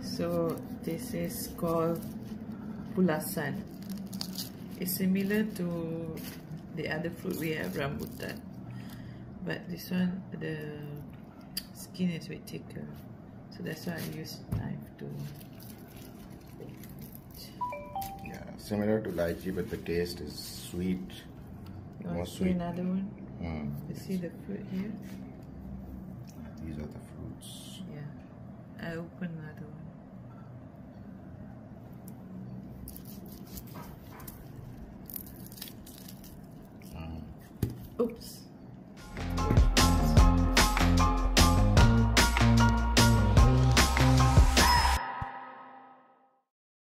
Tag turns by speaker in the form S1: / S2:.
S1: So this is called Pulasan. It's similar to the other fruit we have, rambutan, but this one the skin is way thicker, so that's why I use knife to.
S2: Yeah, similar to lychee, but the taste is sweet.
S1: You want
S2: More
S1: to see
S2: sweet.
S1: another one? You see the fruit here?
S2: These are the fruits.
S1: Yeah, I open another one. Oops.